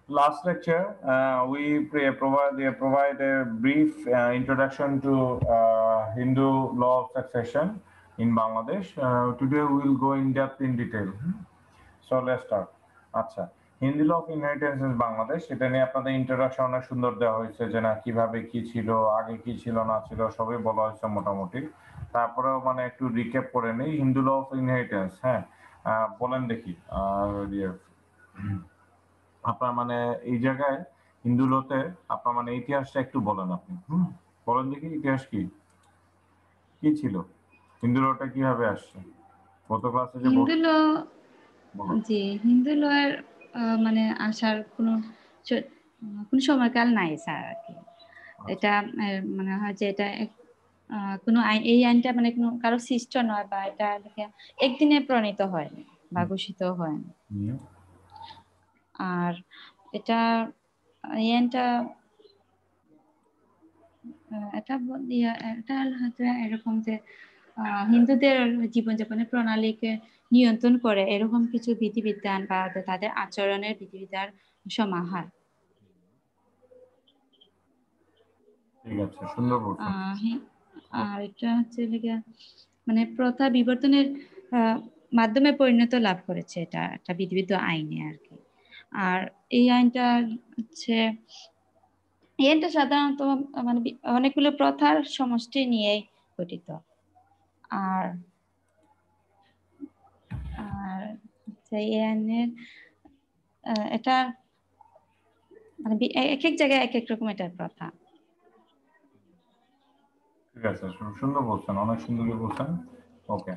last lecture, we provide a brief introduction to Hindu law of succession in Bangladesh. Today we will go in depth in detail. So let's start. আচ্ছা, Hindu law of inheritance in Bangladesh, এটা নিয়ে আপনাদের introduction অনেক সুন্দর দেওয়া হয়েছে, যে না কিভাবে কি ছিল, আগে কি ছিল না ছিল সবই বলা হয়েছে মোটামুটি। তারপরেও মানে একটু রিক্যাপ করে নেই হিন্দু ল অফ ইনহেরিটেন্স। হ্যাঁ, বলেন দেখি আপনার মানে এই জায়গায় হিন্দু লতে আপনার মানে ইতিহাসটা একটু বলেন আপনি। বলেন দেখি ইতিহাস কি কি ছিল, হিন্দু লটা কিভাবে আসছে গত ক্লাসে যে হিন্দু ল বলো। জি, হিন্দু লয়ের মানে আসার কোনো সময়কাল নাই স্যার আর কি। এটা মনে হয় যে এটা কোনো আইন, এই আইনটা মানে কোনো কারো সৃষ্ট নয়, বা এটা একদিনে প্রণীত হয়নি বা ঘোষিত হয়নি। আর এটা এই আইনটা এটা এটা হচ্ছে এরকম যে হিন্দুদের জীবনযাপনের প্রণালীকে নিয়ন্ত্রণ করে এরকম কিছু বিধিবিধান বা তাদের আচরণের বিধিবিধান সমাহার। ঠিক আছে, সুন্দর বলছেন। আর এটা হচ্ছে মানে প্রথা বিবর্তনের মাধ্যমে পরিণত লাভ করেছে, এটা একটা বিধিবিধ আইনে আর কি। আর এই আইনটা হচ্ছে সাধারণত মানে অনেকগুলো প্রথার সমষ্টি নিয়ে গঠিত। আর আর এই আইনের এটা মানে এক এক জায়গায় এক এক রকম এটার প্রথা। ঠিক আছে, সুন্দর বলছেন, অনেক সুন্দরই বলছেন। ওকে,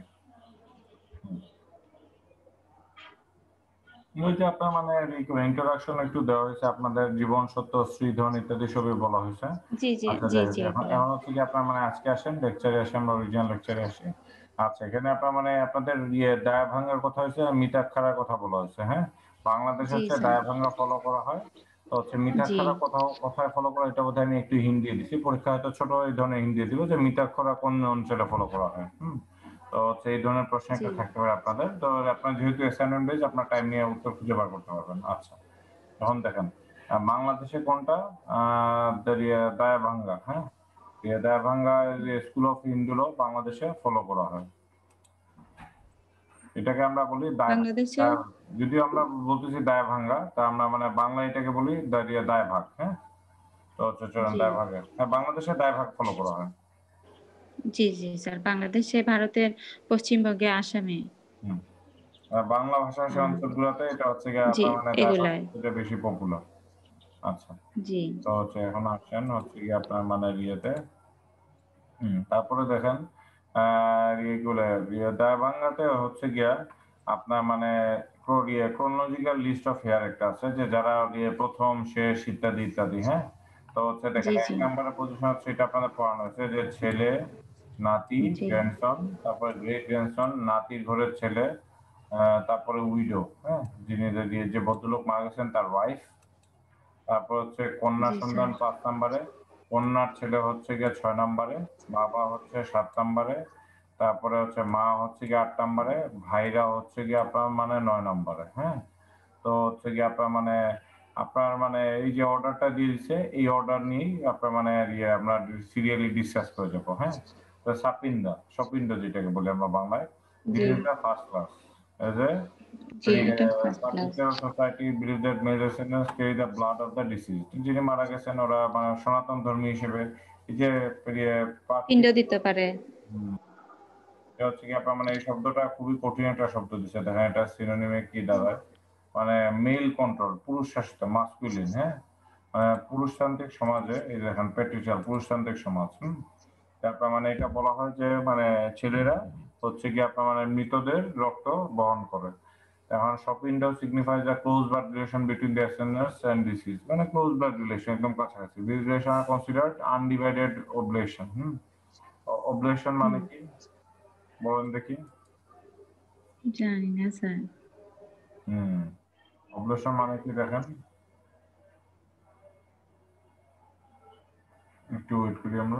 ওই যে আপনার মানে ইন্ট্রোডাকশন একটু দেওয়া হয়েছে, আপনাদের জীবন সত্য, শ্রীধন ইত্যাদি সবই বলা হয়েছে। জি জি আচ্ছা, জি জি এখন হচ্ছে কি আপনার মানে আজকে আসেন লেকচারে আসেন বা অরিজিনাল লেকচারে আসি। আচ্ছা, এখানে আপনার মানে আপনাদের দায়া ভাঙ্গার কথা হয়েছে, মিতাক্ষারার কথা বলা হয়েছে। হ্যাঁ, বাংলাদেশে জি হচ্ছে স্যার। দায়া ভাঙ্গা ফলো করা হয়। তো হচ্ছে জি মিতাক্ষরা কোথায় ফলো করা, এটা বোধহয় আমি একটু হিন্দি দিছি, পরীক্ষা হয়তো ছোট এই ধরনের হিন্দি দিব যে মিতাক্ষরা কোন অঞ্চলে ফলো করা হয়। তো হচ্ছে এই ধরনের প্রশ্ন জি একটা থাকতে পারে আপনাদের। তো আপনার যেহেতু অ্যাসাইনমেন্ট বেজ, আপনার টাইম নিয়ে উত্তর খুঁজে বার করতে পারবেন। আচ্ছা, এখন দেখেন বাংলাদেশে কোনটা দায়া ভাঙ্গা। হ্যাঁ, দায়া ভাঙ্গা স্কুল অফ হিন্দু ল বাংলাদেশে ফলো করা হয়। এটাকে আমরা বলি বাংলাদেশে। যদিও আমরা বলতেছি দায় ভাঙ্গা, তা আমরা মানে বাংলা এটাকে বলি দায় ভাগ। হ্যাঁ, তো হচ্ছে চরণ জি দায় ভাগে, হ্যাঁ, বাংলাদেশে দায় ভাগ ফলো করা হয়। জি জি স্যার, বাংলাদেশে ভারতের পশ্চিমবঙ্গে, আসামে। আর বাংলা ভাষাভাষী অঞ্চলগুলোতে এটা হচ্ছে গিয়ে জি, আপনার মানে দায় ভাগ এগুলাই। এটা বেশি পপুলার। আচ্ছা, জি তো হচ্ছে এখন আসছেন হচ্ছে গিয়ে আপনার মানে ইয়েতে। তারপরে দেখেন ইয়েগুলো দায় ভাঙ্গাতে হচ্ছে গিয়া আপনার মানে ক্রোনোলজিক্যাল লিস্ট অফ হেয়ার একটা আছে, যে যারা প্রথম শেষ ইত্যাদি ইত্যাদি। হ্যাঁ, তো হচ্ছে দেখেন জি এক জি নম্বরের পজিশন হচ্ছে, এটা আপনাদের পড়ানো হয়েছে যে ছেলে, নাতি, জি গ্র্যান্ডসন, তারপরে গ্রেট গ্র্যান্ডসন, নাতির ঘরের ছেলে, তারপরে উইডো। হ্যাঁ, যিনি যে ভদ্রলোক মারা গেছেন তার ওয়াইফ। তারপর হচ্ছে কন্যা জি সন্তান স্যার। 5 নম্বরে, কন্যার ছেলে হচ্ছে গিয়ে 6 নম্বরে, বাবা হচ্ছে 7 নম্বরে, তারপরে হচ্ছে মা হচ্ছে গিয়ে 8 নম্বরে, ভাইরা হচ্ছে গিয়ে আপনার মানে 9 নম্বরে। হ্যাঁ, তো হচ্ছে গিয়ে আপনার মানে এই যে অর্ডারটা দিয়ে দিচ্ছে, এই অর্ডার নিয়েই আপনার মানে আমরা সিরিয়ালি ডিসকাস করে যাবো। হ্যাঁ, তো সপিন্দ যেটাকে বলি আমরা বাংলায়, দিস জি is the first class as a জি, এটা first class. particular society believes that major sinners carry the blood of the deceased. যিনি মারা গেছেন ওরা মানে সনাতন ধর্মী হিসেবে এই যে পিণ্ড দিতে পারে। এটা হচ্ছে কি আপনার মানে এই শব্দটা খুবই কঠিন একটা শব্দ দিচ্ছে, দেখেন এটা সিনোনিমে কি দাঁড়ায়। মানে মেল কন্ট্রোল, পুরুষ শাসিত, মাস্কুলিন। হ্যাঁ, পুরুষতান্ত্রিক সমাজে এই দেখেন পেট্রিচাল পুরুষতান্ত্রিক সমাজ। তারপর মানে এটা বলা হয় যে মানে ছেলেরা হচ্ছে কি আপনার মানে মৃতদের রক্ত বহন করে। এখন সপিন্ড signifies the close blood relation between the ascendants and deceased, মানে close blood relation একদম কাছাকাছি। These relation are considered undivided oblation. Oblation মানে কি বলেন দেখি? জানি না স্যার। oblation মানে কি দেখেন, একটু ওয়েট করি আমরা।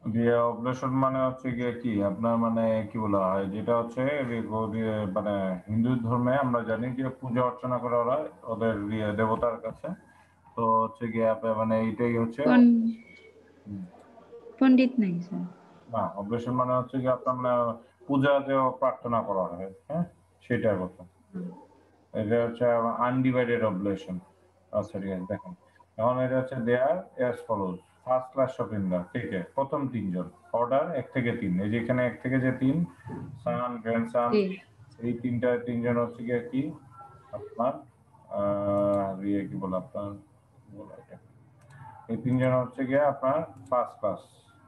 দিয়ে অবলেশন মানে হচ্ছে গিয়ে কি আপনার মানে কি বলা হয় যেটা হচ্ছে মানে হিন্দু ধর্মে আমরা জানি যে পূজা অর্চনা করে ওরা ওদের দেবতার কাছে। তো হচ্ছে গিয়ে আপনার মানে এইটাই হচ্ছে হুম, পণ্ডিত নাই স্যার। না অবলেশন মানে হচ্ছে কি আপনার মানে পূজা যে প্রার্থনা করা হয়, হ্যাঁ, সেটার কথা। এটা হচ্ছে আনডিভাইডেড অবলেশন। আচ্ছা ঠিক আছে, দেখেন এখন এটা হচ্ছে there as follows. First class শপিন্দার, ঠিক আছে, প্রথম তিনজন অর্ডার 1 থেকে 3, এই যে এখানে 1 থেকে 3 সান গ্র্যান্ডসান, জি এই তিনজন হচ্ছে গিয়ে কি আপনার কি বলে আপনার কি বলে এটা? এই তিনজন হচ্ছে গিয়ে আপনার ফার্স্ট ক্লাস।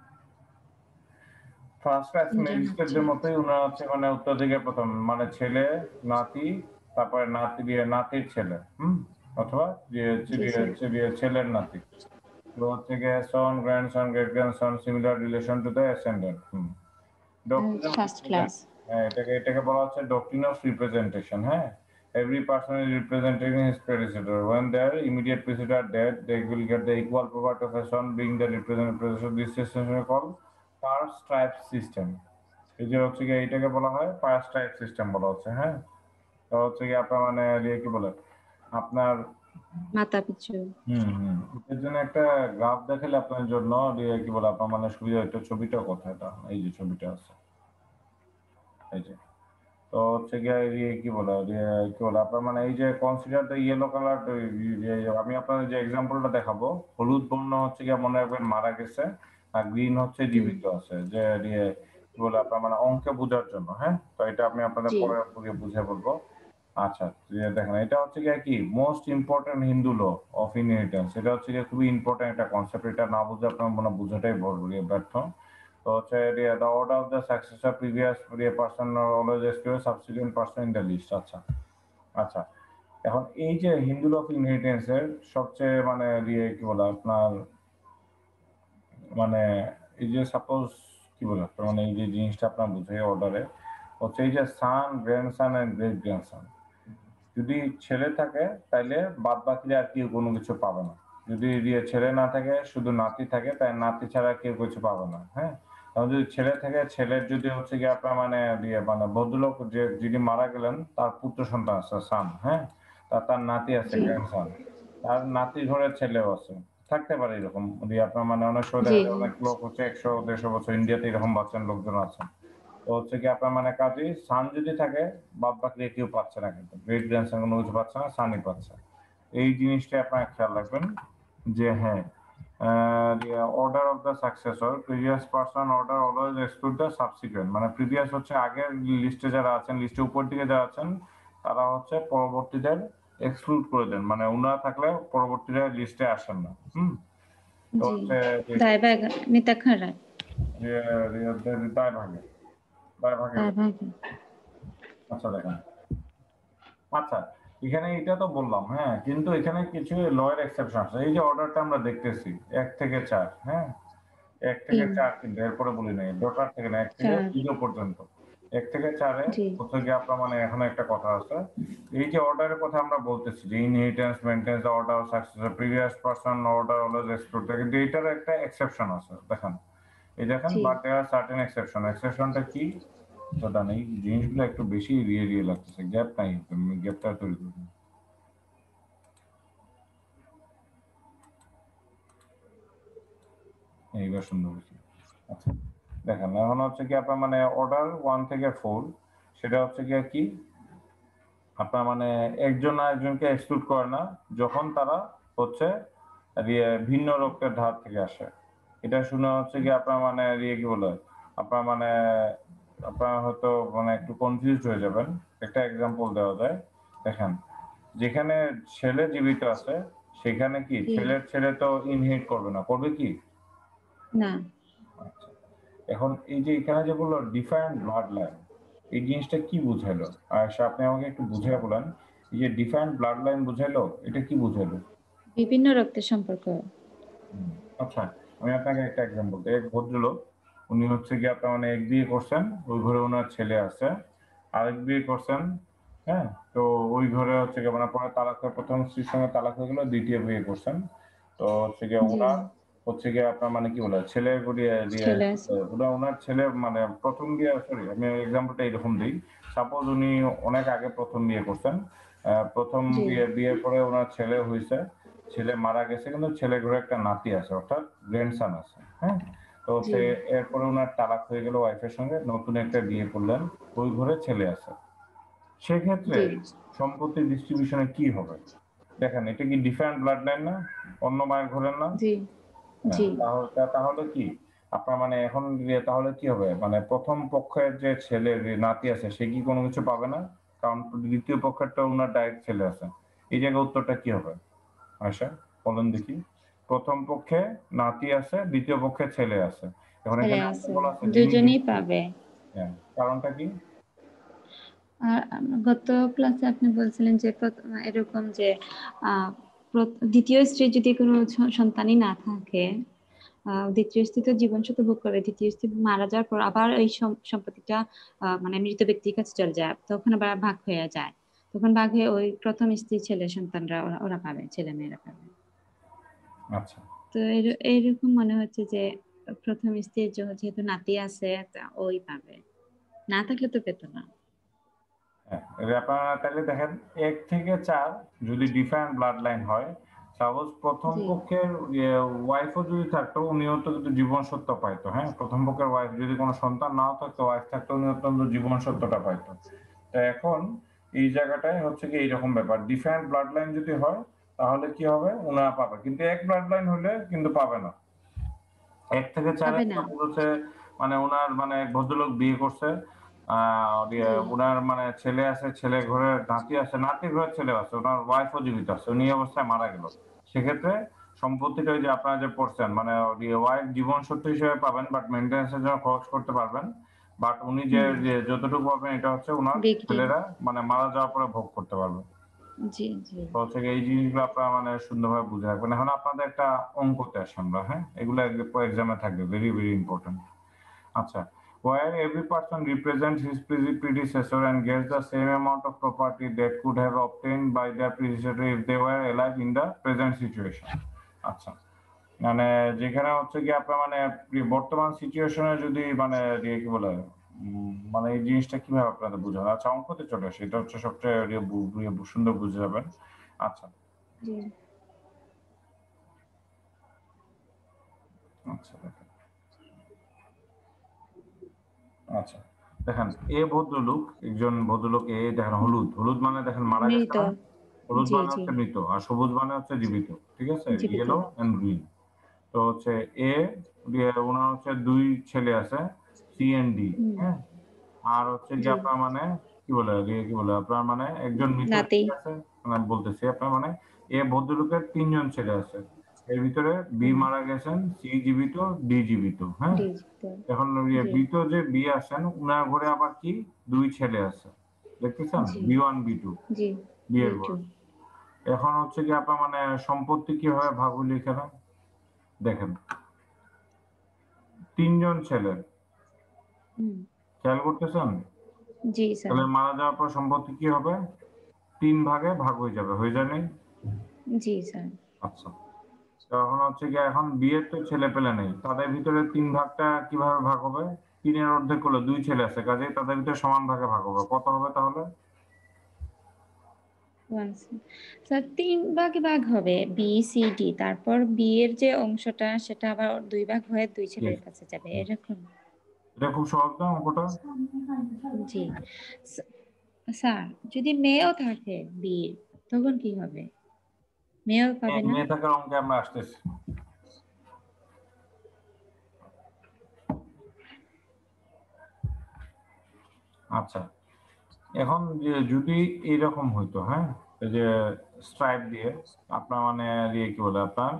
ফার্স্ট ক্লাস তিনজন হচ্ছে। ম্যাজিস্ট্রেটদের মতোই ওনারা হচ্ছে মানে উত্তরাধিকার প্রথম মানে ছেলে, নাতি, তারপরে নাতির ছেলে, অথবা জি স্যার। ছেলের নাতি। তো হচ্ছে গিয়ে son, grandson, great grandson, similar relation to the ascendant. Doctrine of first class. হ্যাঁ, এটাকে বলা হচ্ছে ডক্ট্রিন অফ রিপ্রেজেন্টেশন। হ্যাঁ, every person is representing his predecessor when their immediate predecessor are dead they will get the equal property of a son being the representative. This system is called per stirpes system. এই যে হচ্ছে গিয়ে এইটাকে বলা হয় পার stirpes system বলা হচ্ছে। হ্যাঁ, তো হচ্ছে গিয়ে আপনার মানে কি বলে আপনার মাথা পিছু। এর জন্য একটা গ্রাফ দেখালে আপনার জন্য কি বলে আপনার মানে সুবিধা হতো। ছবিটা কোথায়, এটা এই যে ছবিটা আছে, এই যে। তো হচ্ছে গিয়ে কি বলে কি বলে আপনার মানে এই যে কনসিডার দ্য ইয়েলো কালার। আমি আপনাদের যে এক্সাম্পলটা দেখাবো, হলুদ বর্ণ হচ্ছে গিয়ে মনে রাখবেন মারা গেছে, আর গ্রিন হচ্ছে হুম। জীবিত আছে। যে কি বলে আপনার মানে অঙ্কে বোঝার জন্য। হ্যাঁ, তো এটা আমি আপনাদের জি পরে বুঝে বলবো। আচ্ছা, দেখেন এটা হচ্ছে গিয়ে কি most important Hindu law of inheritance. এটা হচ্ছে গিয়ে খুবই ইম্পর্টেন্ট একটা কনসেপ্ট। এটা না বুঝে আপনার মানে বুঝাটাই ব্যর্থ। তো হচ্ছে the order of the successor previous person or always experience subsequent person in the list। আচ্ছা আচ্ছা, এখন এই যে হিন্দু ল অফ ইনহেরিটেন্স এর সবচেয়ে মানে কি বলে আপনার মানে এই যে সাপোজ কি বলে আপনার মানে এই যে জিনিসটা আপনার বুঝে অর্ডারে হচ্ছে এই যে son, grandson and great grandson. যদি ছেলে থাকে তাহলে বাদ বাকিরা আর কেউ কোনো কিছু পাবে না। যদি ছেলে না থাকে শুধু নাতি থাকে, তাই নাতি ছাড়া কেউ কিছু পাবে না। হ্যাঁ, এখন যদি ছেলে থাকে, ছেলের যদি হচ্ছে কি আপনার মানে মানে ভদ্রলোক যিনি মারা গেলেন তার পুত্র সন্তান আছে সান। হ্যাঁ, তার নাতি আছে জি গ্র্যান্ডসন, তার নাতির ঘরে ছেলেও আছে, থাকতে পারে এরকম। আপনার মানে অনেক সময় জি দেখা যায় অনেক লোক হচ্ছে 100-150 বছর ইন্ডিয়াতে এরকম বাচ্চার লোকজন আছেন। তো হচ্ছে কি আপনার মানে কাজেই সান যদি থাকে বাদ বাকি কেউ পাচ্ছে না, কিন্তু গ্রেট গ্র্যান্ডসন কোনো কিছু পাচ্ছে না, সানই পাচ্ছে। এই জিনিসটা আপনার খেয়াল রাখবেন যে হ্যাঁ, order of the successor previous person order always exclude the subsequent. মানে প্রিভিয়াস হচ্ছে আগের লিস্টে যারা আছেন, লিস্টে উপর দিকে যারা আছেন তারা হচ্ছে পরবর্তীদের এক্সক্লুড করে দেন, মানে উনারা থাকলে পরবর্তীদের লিস্টে আসেন না। তো জি হচ্ছে দায় ভাগ নিতা খারাপ। যে দায় ভাগে, দায় ভাগে। দায় ভাগে। আচ্ছা দেখেন, আচ্ছা এখানে এটা তো বললাম, হ্যাঁ, কিন্তু এখানে কিছু লয়ের এক্সেপশন আছে। এই যে অর্ডারটা আমরা দেখতেছি 1 থেকে 4, হ্যাঁ, এক থেকে তিন চার কিন্তু এরপরে বলি নাই ডটার থেকে না, 1 থেকে চার। 0 পর্যন্ত। 1 থেকে 4-এ জি হচ্ছে গিয়ে আপনার মানে এখানে একটা কথা আছে। এই যে অর্ডারের কথা আমরা বলতেছি যে inheritance maintenance order successor previous person order always exclude, কিন্তু এটার একটা এক্সেপশন আছে। দেখেন, এই দেখেন, জি but there are certain exception. এক্সেপশনটা কি? তো দান এই জিনিসগুলো একটু বেশি রিয়ে লাগতেছে, গ্যাপ নাই, গ্যাপটা তৈরি করুন। এইবার সুন্দর হয়েছে। আচ্ছা দেখেন, এখন হচ্ছে কি আপনার মানে অর্ডার 1 থেকে 4, সেটা হচ্ছে গিয়ে কি আপনার মানে একজন আরেকজনকে এক্সক্লুড করে না যখন তারা হচ্ছে ভিন্ন রক্তের ধার থেকে আসে। এটা শুনে হচ্ছে কি আপনার মানে কি বলে আপনার মানে আপনার হয়তো মানে একটু কনফিউজড হয়ে যাবেন। একটা এক্সাম্পল দেওয়া যায়, দেখেন, যেখানে ছেলে জীবিত আছে সেখানে কি জি ছেলের ছেলে তো ইনহেরিট করবে না, করবে কি? না। আচ্ছা, এখন এই যে এখানে যে বললো ডিফারেন্ট ব্লাড লাইন, এই জিনিসটা কি বুঝাইলো? আর আপনি আমাকে একটু বুঝিয়ে বলেন, এই যে ডিফারেন্ট ব্লাড লাইন বুঝাইলো, এটা কি বুঝাইলো? বিভিন্ন রক্তের সম্পর্ক। হুম, আচ্ছা আমি আপনাকে একটা এক্সাম্পল দিই। এক ভদ্রলোক, উনি হচ্ছে কি আপনার মানে এক বিয়ে করছেন, ওই ঘরে ওনার ছেলে আছে। আরেক বিয়ে করছেন, হ্যাঁ, তো ওই ঘরে হচ্ছে কি মানে পরে তালাক হয়ে, প্রথম স্ত্রীর সঙ্গে তালাক হয়ে গেল, দ্বিতীয় বিয়ে করছেন। তো হচ্ছে কি জি ওনার হচ্ছে গিয়ে আপনার মানে কি বলে ছেলে ছেলে আছে। ওনার ছেলে মানে প্রথম বিয়ে, সরি আমি এক্সাম্পলটা এরকম দিই। সাপোজ উনি অনেক আগে প্রথম বিয়ে করছেন, প্রথম জি বিয়ের পরে ওনার ছেলে হয়েছে, ছেলে মারা গেছে কিন্তু ছেলে ঘরে একটা নাতি আছে, অর্থাৎ গ্র্যান্ডসান আছে, হ্যাঁ। তো জি সে এরপরে ওনার তালাক হয়ে গেল ওয়াইফের সঙ্গে, নতুন একটা বিয়ে করলেন, ওই ঘরে ছেলে আছে। সেক্ষেত্রে জি সম্পত্তির ডিস্ট্রিবিউশনে কি হবে? দেখেন এটা কি ডিফারেন্ট ব্লাড লাইন না? অন্য মায়ের ঘরের না? জি হ্যাঁ, জি তাহলে কি আপনার মানে এখন তাহলে কি হবে, মানে প্রথম পক্ষের যে ছেলে নাতি আছে সে কি কোনো কিছু পাবে না? কারণ দ্বিতীয় পক্ষেরটা ওনার ডাইরেক্ট ছেলে আছে। এই জায়গায় উত্তরটা কি হবে আয়শা, বলেন দেখি। প্রথম পক্ষে নাতি আছে, দ্বিতীয় পক্ষে ছেলে আছে, এখন ছেলে এখানে আছে, বলা আছে যিনি দুজনেই পাবে। হ্যাঁ, কারণটা কি? আর গত ক্লাসে আপনি বলছিলেন যে এরকম যে দ্বিতীয় স্ত্রীর যদি কোনো সন্তানই না থাকে, দ্বিতীয় স্ত্রী তো জীবন শত ভোগ করে, দ্বিতীয় স্ত্রী মারা যাওয়ার পর আবার এই সম্পত্তিটা মানে মৃত ব্যক্তির কাছে চলে যায়, তখন আবার ভাগ হয়ে যায়, তখন ভাগ হয়ে ওই প্রথম স্ত্রী ছেলে সন্তানরা ওরা পাবে, ছেলে মেয়েরা পাবে। আচ্ছা, তো এইরকম মনে হচ্ছে যে প্রথম স্ত্রীর যেহেতু নাতি আছে তা ওই পাবে, না থাকলে তো পেতো না। হ্যাঁ, এবার আপনারা তাহলে দেখেন ১ থেকে ৪ যদি ডিফারেন্ট ব্লাড লাইন হয়, সাপোজ প্রথম জি পক্ষের ওয়াইফও যদি থাকতো উনিও তো কিন্তু জীবন সত্য পাইতো, হ্যাঁ? প্রথম পক্ষের ওয়াইফ যদি কোনো সন্তান নাও থাকতো, ওয়াইফ থাকতো, উনি অত্যন্ত জীবন সত্যটা পাইতো। তো এখন এই জায়গাটায় হচ্ছে কি এইরকম ব্যাপার, ডিফারেন্ট ব্লাড লাইন যদি হয় তাহলে কি হবে? উনারা পাবে। কিন্তু এক ব্লাড লাইন হলে কিন্তু পাবে না। ১ থেকে ৪ পাবে এর না। সাপোজ হচ্ছে মানে উনার মানে এক ভদ্রলোক বিয়ে করছে। জি উনার মানে ছেলে আছে, ছেলে ঘরে নাতি আছে, নাতির ঘরে ছেলে আছে, উনার ওয়াইফও জীবিত আছে। উনি এই অবস্থায় মারা গেল। সেক্ষেত্রে সম্পত্তিটা ওই যে আপনারা যে পড়ছেন মানে ওয়াইফ জীবন সত্য হিসেবে পাবেন, বাট মেইনটেন্যান্স এর জন্য খরচ করতে পারবেন। বাট উনি যে হুম যতটুকু পাবেন এটা হচ্ছে উনার বিক্রি। ছেলেরা মানে মারা যাওয়ার পরে ভোগ করতে পারবে। জি জি তো হচ্ছে গিয়ে এই জিনিসগুলো আপনারা মানে সুন্দরভাবে বুঝে রাখবেন। এখন আপনাদের একটা অঙ্কতে আসি আমরা, হ্যাঁ? এগুলো এক্সামে থাকবে। Very, very important. আচ্ছা, where every person represents his predecessor and gets the same amount of property that could have obtained by their predecessor if they were alive in the present situation. আচ্ছা, মানে যেখানে হচ্ছে কি আপনার মানে বর্তমান সিচুয়েশনে যদি মানে কি বলে মানে এই জিনিসটা কিভাবে আপনাদের বোঝানো? আচ্ছা, অঙ্কতে চলে আসে, এটা হচ্ছে সবচেয়ে সুন্দর বুঝে যাবেন। আচ্ছা, জি আচ্ছা দেখেন, আচ্ছা দেখেন, ভদ্রলোক, একজন ভদ্রলোক দেখেন হলুদ, হলুদ মানে দেখেন মারা গেছে মৃত। না? হলুদ জি মানে জি হচ্ছে মৃত আর সবুজ মানে হচ্ছে জীবিত। ঠিক আছে? জীবিত। Yellow and green. তো হচ্ছে এ ওনার হচ্ছে ২ ছেলে আছে, সি এন্ড ডি, হুম হ্যাঁ? আর হচ্ছে কি জি আপনার মানে কি বলে আপনার মানে একজন মৃত নাতি। ব্যক্তি আছে, মানে বলতেছি আপনার মানে ভদ্রলোকের ৩ জন ছেলে আছে। এর ভিতরে বি হুম মারা গেছেন, সি জীবিত, ডি জীবিত, হ্যাঁ? ডিজিত। এখন জি বৃত যে বি আছেন উনার ঘরে আবার কি ২ ছেলে আছে। দেখতেছেন? জি B1 B2 জি বিয়ের ঘর। বিটু। এখন হচ্ছে কি আপনার মানে সম্পত্তি কিভাবে ভাগ হইল এখানে? দেখেন, ৩ জন ছেলে। হুম খেয়াল করতেছেন? জি স্যার। তাহলে মারা যাওয়ার পর সম্পত্তি কি হবে? ৩ ভাগে ভাগ হয়ে যাবে। হয়ে যায় নাই? জি স্যার। আচ্ছা। তখন হচ্ছে গিয়ে এখন বিয়ের তো ছেলেপেলে নেই। তাদের ভিতরে ৩ ভাগটা কিভাবে ভাগ হবে? ৩ এর অর্ধেক হলো ২ ছেলে আছে। কাজেই তাদের ভিতরে সমান ভাগে ভাগ হবে। কত হবে তাহলে? স্যার ৩ ভাগে ভাগ হবে, বি সি ডি, তারপর বি এর যে অংশটা সেটা আবার ২ ভাগ হয়ে ২ ছেলের ইয়েস। কাছে যাবে, এরকম। এটা খুব সহজ না অঙ্কটা? জি স্যার, যদি মেয়েও থাকে বিয়ে, তখন কি হবে? মেয়েও পাবে না? মেয়ে থাকার অঙ্কে আমরা আসতেছি। আচ্ছা, এখন যদি এইরকম হইতো, হ্যাঁ? এই যে স্ট্রাইপ দিয়ে আপনার মানে কি বলে আপনার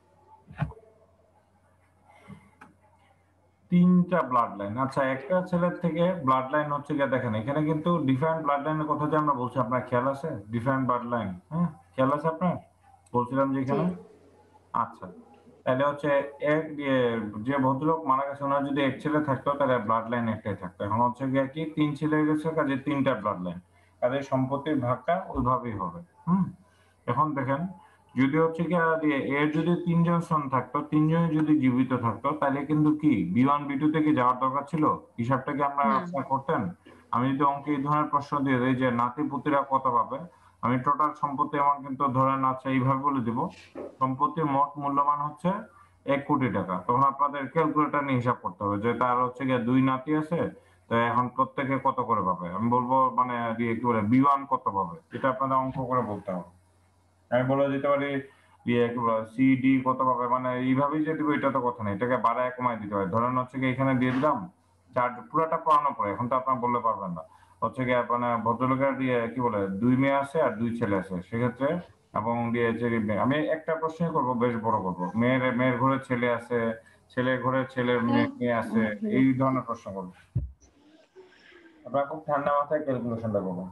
৩ টা ব্লাড লাইন। আচ্ছা, একটা ছেলের থেকে ব্লাড লাইন হচ্ছে গিয়ে দেখেন এখানে কিন্তু ডিফারেন্ট ব্লাড লাইনের কথা যে আমরা বলছি আপনার খেয়াল আছে? ডিফারেন্ট ব্লাড লাইন, হ্যাঁ? খেয়াল আছে আপনার? বলছিলাম যে জি এখানে? আচ্ছা। তাহলে হচ্ছে এক যে ভদ্রলোক মারা গেছে উনার যদি এক ছেলে থাকতো তাহলে ব্লাড লাইন একটাই থাকতো। এখন হচ্ছে গিয়ে কি ৩ ছেলে হয়ে গেছে কাজে ৩ টা ব্লাড লাইন। কাজেই সম্পত্তির ভাগটা ওইভাবেই হবে। হুম? এখন দেখেন যদি হচ্ছে কি এর যদি 3জন সন থাকতো, 3জনই যদি জীবিত থাকতো, তাহলে কিন্তু কি B1 B2 থেকে যাওয়ার দরকার ছিল? হিসাবটা কি না আপনারা করতেন? আমি যদি অঙ্কে এই ধরনের প্রশ্ন দিয়ে দেই যে নাতি-পুতিরা কত পাবে, আমি টোটাল সম্পত্তি আমার কিন্তু ধরেন আচ্ছা এইভাবে বলে দিব, সম্পত্তির মোট মূল্যমান হচ্ছে 1 কোটি টাকা। তখন আপনাদের ক্যালকুলেটর নিয়ে হিসাব করতে হবে যে তার হচ্ছে গিয়ে 2 নাতি আছে, তো এখন প্রত্যেকে কত করে পাবে। আমি বলবো মানে কি বলে B1 কত পাবে, এটা আপনাদের অঙ্ক করে বলতে হবে। আমি বলে দিতে পারি সি ডি কত পাবে, মানে এইভাবেই যে দিব এটা তো কথা নেই, এটাকে বাড়ায় কমায় দিতে হয়। ধরেন হচ্ছে কি এখানে দিয়ে দিলাম চার, পুরাটা পড়ানো পরে এখন তো আপনার বললে পারবেন না, হচ্ছে কি মানে ভদ্রলোকের কি বলে 2 মেয়ে আছে আর 2 ছেলে আছে, সেক্ষেত্রে এবং দিয়েছে আমি একটা প্রশ্নই করবো, বেশ বড় করবো, মেয়ের ঘরে ছেলে আছে, ছেলের ঘরে ছেলের মেয়ে আছে, এই ধরনের প্রশ্ন করবো। আপনারা খুব ঠান্ডা মাথায় ক্যালকুলেশনটা করবেন।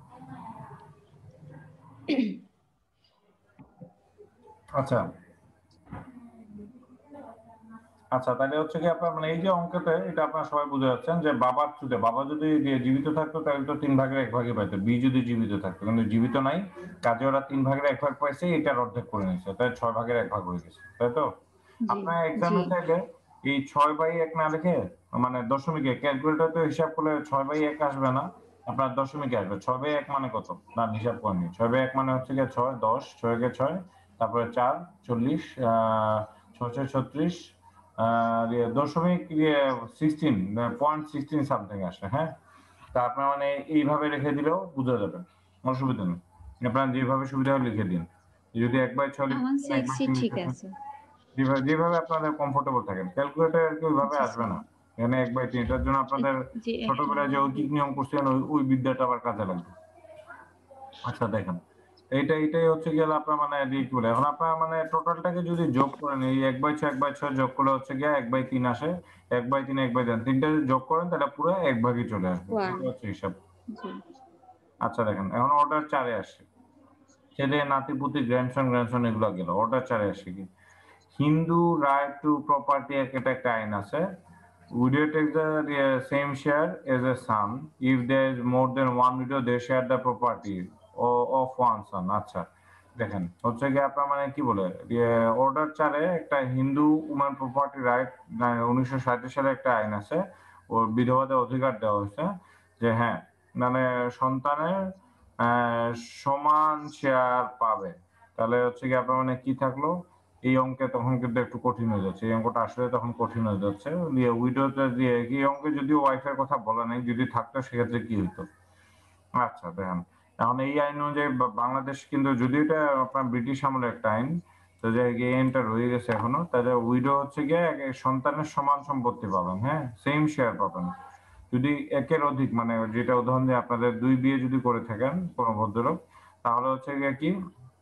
আচ্ছা আচ্ছা, তাহলে হচ্ছে কি আপনার মানে এই যে অঙ্কতে এটা আপনারা সবাই বুঝে যাচ্ছেন যে বাবা যদি জীবিত থাকতো তাহলে তো 3/1 পাইতো, বি যদি জীবিত থাকতো, কিন্তু জীবিত নাই, কাজে ওরা 3/1 পাইছে, এটার অর্ধেক করে নিচ্ছে, তাই 6/1 হয়ে গেছে, তাই তো? জি আপনার জি এক্সামে চাইলে এই 6/1 না লিখে মানে দশমিকে ক্যালকুলেটর তো হিসাব করলে 6/1 আসবে না, আপনার দশমিকে আসবে। 6/1 মানে কত না হিসাব করেনি, 6/1 মানে হচ্ছে গিয়ে 6, 10, 6 × 6, তারপরে 4, 40, 6 × 36, দশমিক 16 সামথিং আসে, হ্যাঁ। তা আপনার মানে এইভাবে রেখে দিলেও বুঝা যাবে, অসুবিধা নেই। আপনার যেভাবে সুবিধা হয় লিখে দিন। যদি 1/6 লিখতে আমার চান, 6 1/3 ঠিক লিখতে চান, আছে। যেভাবে আপনাদের কমফোর্টেবল থাকেন। ক্যালকুলেটর আর কি ওইভাবে জি আসবে স্যার। না। এখানে 1/3 এটার জন্য আপনাদের জি একটা ছোটবেলায় যে ঐকিক নিয়ম করছিলেন ওই বিদ্যাটা আবার কাজে লাগবে। আচ্ছা দেখেন, এটাই হচ্ছে গিয়ে আপনার মানে কি বলে, এখন আপনার মানে টোটালটাকে যদি যোগ করেন, এই 1/6 1/6 যোগ করলে হচ্ছে গিয়ে 1/3 আসে, 1/3 1/3 তিনটা যদি যোগ করেন তাহলে পুরো 1 ভাগই চলে আসবে, ওয়ান। এটা হচ্ছে হিসাব। জি আচ্ছা দেখেন, এখন অর্ডার 4-এ আসে, ছেলে নাতি-পুতি গ্র্যান্ডসন এগুলো গেল, অর্ডার 4-এ আসে কি হিন্দু রাইট টু প্রপার্টি, এটা একটা আইন আছে। Widow takes the same share as a son. If there is more than one widow, they share the property of one son. আচ্ছা দেখেন, হচ্ছে গিয়ে আপনার মানে কি বলে অর্ডার 4-এ একটা হিন্দু উম্যান প্রপার্টি রাইট 1937 সালে একটা আইন আছে, ওর বিধবাদের অধিকার দেওয়া হয়েছে যে হ্যাঁ মানে সন্তানের আহ, সমান শেয়ার পাবে। তাহলে হচ্ছে কি আপনার মানে কি থাকলো, এই অঙ্কে তখন কিন্তু একটু কঠিন হয়ে যাচ্ছে, এই অঙ্কটা আসলে তখন কঠিন হয়ে যাচ্ছে। উইডোতে দিয়ে এই অঙ্কে যদিও ওয়াইফের কথা বলা নেই, যদি থাকতো সেক্ষেত্রে কি হইতো। আচ্ছা দেখেন, এখন এই আইন অনুযায়ী বাংলাদেশ কিন্তু, যদি এটা আপনার ব্রিটিশ আমলের একটা আইন, তো যে এই আইনটা রয়ে গেছে এখনো, তাহলে উইডো হচ্ছে গিয়ে সন্তানের সমান সম্পত্তি পাবেন, হ্যাঁ সেম শেয়ার পাবেন। যদি একের অধিক মানে যেটা উদাহরণ দিয়ে আপনাদের 2 বিয়ে যদি করে থাকেন কোনো ভদ্রলোক, তাহলে হচ্ছে গিয়ে কি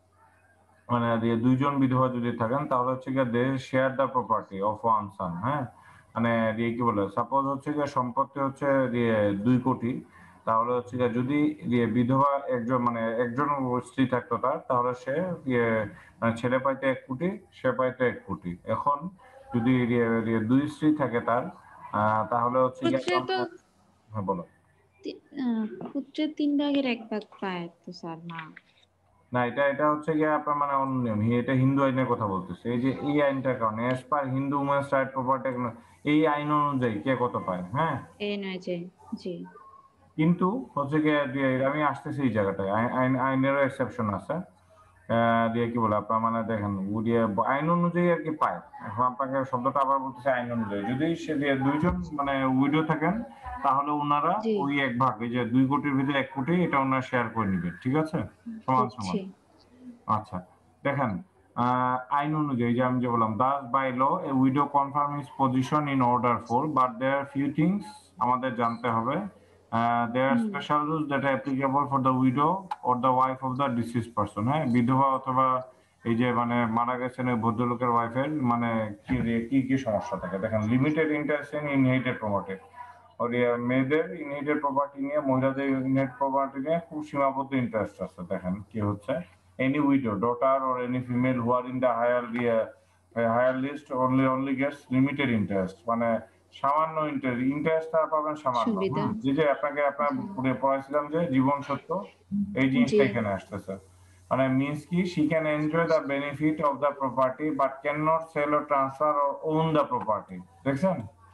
মানে 2জন বিধবা যদি থাকেন তাহলে হচ্ছে গিয়ে they share the property of one son, হ্যাঁ। মানে কি বলে, সাপোজ হচ্ছে গিয়ে সম্পত্তি হচ্ছে 2 কোটি, তাহলে হচ্ছে গিয়ে যদি বিধবা একজন স্ত্রী থাকতো তার, তাহলে সে মানে ছেলে পাইতে 1 কোটি, সে পাইতে 1 কোটি। এখন যদি 2 স্ত্রী থাকে তার, তাহলে হচ্ছে গিয়ে পুত্রে তো হ্যাঁ বলো। পুত্রের 3/1 পায় তো স্যার না। না, এটা হচ্ছে গিয়ে আপনার মানে অন্য নিয়ম, এটা হিন্দু আইনের কথা বলতেছে, এই যে এই আইনটার কারণে as per Hindu women's right property, এই আইন অনুযায়ী কে কত পায়, হ্যাঁ। এই নয় যে। জি কিন্তু হচ্ছে গিয়ে আমি আসতেছি এই জায়গাটায়, আইনেরও এক্সেপশন আছে। কি বলে আপনার মানে দেখেন আইন অনুযায়ী আর কি পায়। এখন আপনাকে শব্দটা আবার বলতেছে আইন অনুযায়ী, যদি সে 2জন মানে উইডো থাকেন, তাহলে ওনারা জি ওই 1 ভাগ, এই যে 2 কোটির ভিতরে 1 কোটি, এটা ওনারা শেয়ার করে নিবে, ঠিক আছে, সমান সমান। বুঝছি। আচ্ছা দেখেন, আইন অনুযায়ী যে আমি যে বললাম, thus by law a widow confirm his position in order for, but there are few things আমাদের জানতে হবে। There hmm special rules that are applicable for the widow or the wife of the deceased person, হ্যাঁ, বিধবা অথবা এই যে মানে মারা গেছেন ওই ভদ্রলোকের ওয়াইফের মানে কি সমস্যা থাকে। দেখেন, limited interest in inherited property, ওর মেয়েদের ইনহেরিটেড প্রপার্টি নিয়ে, মহিলাদের ইনহেরিটেড প্রপার্টি নিয়ে খুব সীমাবদ্ধ ইন্টারেস্ট আছে। দেখেন কি হচ্ছে, any widow, daughter or any female who are in the higher list only gets limited interest, মানে সামান্য ইন্টারেস্ট আর পাবেন সামান্য। সুবিধা। যে আপনাকে আপনার জি পড়াইছিলাম যে জীবন সত্য, এই জি জিনিসটা এখানে আসতেছে। মানে মিন্স কি she can enjoy the benefit of the property but cannot sell or transfer or own the property দেখছেন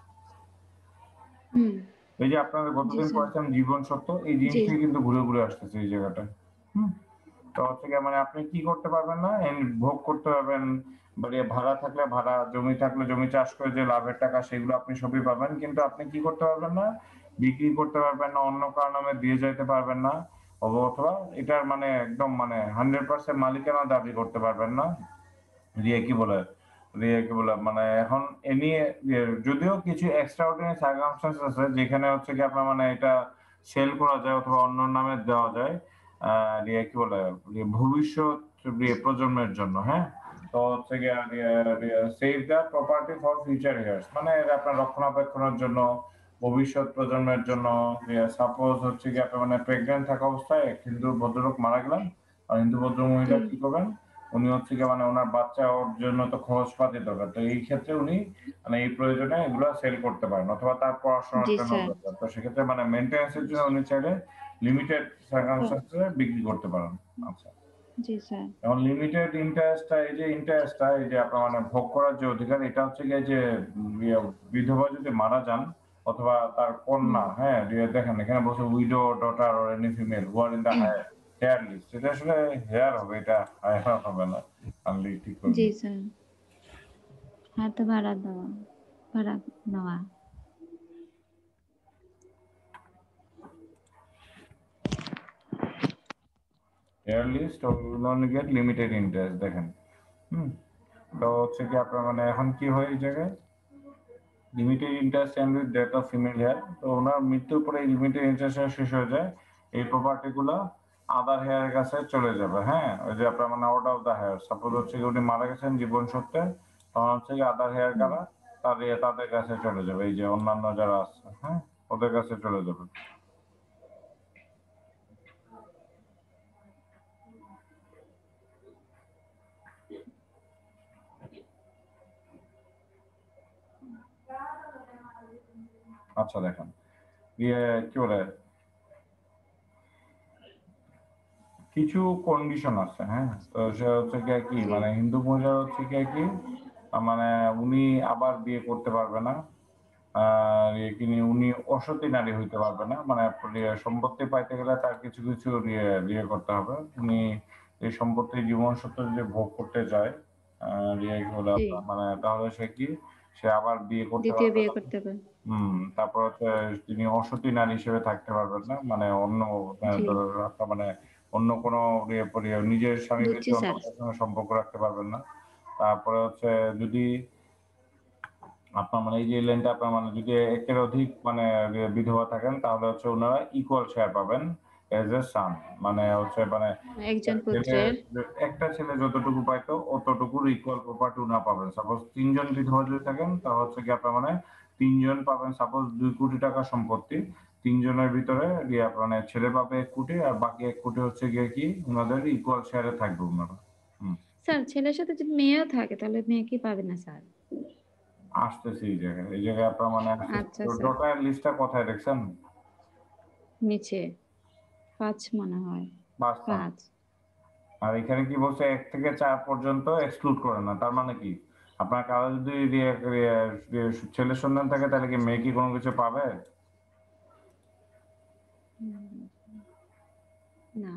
হুম এই যে আপনাদের জি গতদিন স্যার পড়েছেন জীবন সত্য এই জি জিনিসটাই কিন্তু ঘুরে ঘুরে আসতেছে এই জায়গাটা হুম তো হচ্ছে গিয়ে মানে আপনি কি করতে পারবেন না ভোগ করতে পারবেন মানে ভাড়া থাকলে ভাড়া জমি থাকলে জমি চাষ করে যে লাভের টাকা সেগুলো আপনি সবই পাবেন কিন্তু আপনি কি করতে পারবেন না বিক্রি করতে পারবেন না অন্য কারো নামে দিয়ে যাইতে পারবেন না অথবা এটার মানে একদম মানে 100% মালিকানা দাবি করতে পারবেন না রিয়া কি বলে রিয়া কি বলে মানে এখন এ নিয়ে যদিও কিছু এক্সট্রা অর্ডিনারি সার্কামস্টেন্স আছে যেখানে হচ্ছে কি আপনার মানে এটা সেল করা যায় অথবা অন্য নামে দেওয়া যায় রিয়া কি বলে ভবিষ্যৎ প্রজন্মের জন্য হ্যাঁ তো হচ্ছে গিয়ে save the property for future years মানে এটা আপনার রক্ষণাবেক্ষণের জন্য ভবিষ্যৎ প্রজন্মের জন্য সাপোজ হচ্ছে কি আপনার মানে প্রেগনেন্ট থাকা অবস্থায় হিন্দু ভদ্রলোক মারা গেলেন আর হিন্দু ভদ্র মহিলা হুম কি করবেন উনি হচ্ছে কি মানে ওনার বাচ্চা ওর জন্য তো খরচপাতি দরকার তো এই ক্ষেত্রে উনি মানে এই প্রয়োজনে এগুলো সেল করতে পারেন অথবা তার পড়াশোনার জি জন্য স্যার দরকার তো সেক্ষেত্রে মানে মেনটেন্যান্সের জন্য উনি চাইলে লিমিটেড ও সার্কামস্টেন্সে বিক্রি করতে পারেন আচ্ছা জি স্যার এখন লিমিটেড ইন্টারেস্টটা এই যে ইন্টারেস্টটা এই যে আপনার মানে ভোগ করার যে অধিকার এটা হচ্ছে গিয়ে যে বিধবা যদি মারা যান অথবা তার হুম কন্যা হ্যাঁ দেখেন এখানে বলছে widow daughter or any female who are in the heir list এটা আসলে হেয়ার হবে এটা হায়ার হবে না আমি ঠিক জি করিনি স্যার হ্যাঁ তো ভাড়া দেওয়া ভাড়া নেওয়া heir list only get limited interest দেখেন হুম তো হচ্ছে কি আপনার মানে এখন কি হয় এই জায়গায় limited interest and with death of female heir তো ওনার মৃত্যুর পরে এই লিমিটেড ইন্টারেস্ট শেষ হয়ে যায় এই প্রপার্টি গুলো আদার হেয়ারের কাছে চলে যাবে হ্যাঁ ওই যে আপনার মানে out of the heir suppose হচ্ছে কি উনি মারা গেছেন জীবন সত্ত্বে তখন হচ্ছে কি আদার হেয়ার হুম কারা তাদের কাছে চলে যাবে এই যে অন্যান্য যারা আছে হ্যাঁ ওদের কাছে চলে যাবে আচ্ছা দেখেন ইয়ে কি বলে কিছু কন্ডিশন আছে হ্যাঁ তো সে হচ্ছে কি জি মানে হিন্দু মহিলা হচ্ছে কি মানে উনি আবার বিয়ে করতে পারবে না উনি অসতী নারী হইতে পারবে না মানে সম্পত্তি পাইতে গেলে তার কিছু কিছু বিয়ে করতে হবে উনি এই সম্পত্তি জীবন সত্য যদি ভোগ করতে যায় হলে জি আপনার মানে তাহলে সে কি সে আবার বিয়ে করতে দ্বিতীয় পারবে বিয়ে না করতে হবে তারপর হচ্ছে তিনি অসতী নারী হিসেবে থাকতে পারবেন না মানে অন্য জি আপনার মানে অন্য কোনো নিজের স্বামী বুঝছি ব্যতীত অন্য স্যার কারোর সঙ্গে সম্পর্ক রাখতে পারবেন না তারপরে হচ্ছে যদি আপনার মানে এই যে লাইনটা আপনার মানে যদি একের অধিক মানে বিধবা থাকেন তাহলে হচ্ছে ওনারা ইকুয়াল শেয়ার পাবেন এজ এ সান মানে হচ্ছে মানে একজন ছেলে পুত্রের একটা ছেলে যতটুকু পাইতো অতটুকুর ইকুয়াল প্রপার্টি না পাবেন সাপোজ তিনজন বিধবা যদি থাকেন তা হচ্ছে কি আপনার মানে তিনজন পাবেন সাপোজ 2 কোটি টাকা সম্পত্তি তিনজনের ভিতরে মানে ছেলে পাবে 1 কোটি আর বাকি 1 কোটি হচ্ছে গিয়ে কি ওনাদের ইকুয়াল শেয়ারে থাকবে ওনারা হুম স্যার ছেলের সাথে যদি মেয়েও থাকে তাহলে মেয়ে কি পাবে না স্যার আসতেছে এই জায়গায় আপনার মানে আসতেছে আচ্ছা তো স্যার ডটার লিস্টটা কোথায় দেখছেন নিচে 5 মনে হয় 5 5 আর এখানে কি বলছে 1 থেকে 4 পর্যন্ত এক্সক্লুড করে না তার মানে কি আপনার কারো যদি ছেলের সন্তান থাকে তাহলে কি মেয়ে কি কোনো কিছু পাবে না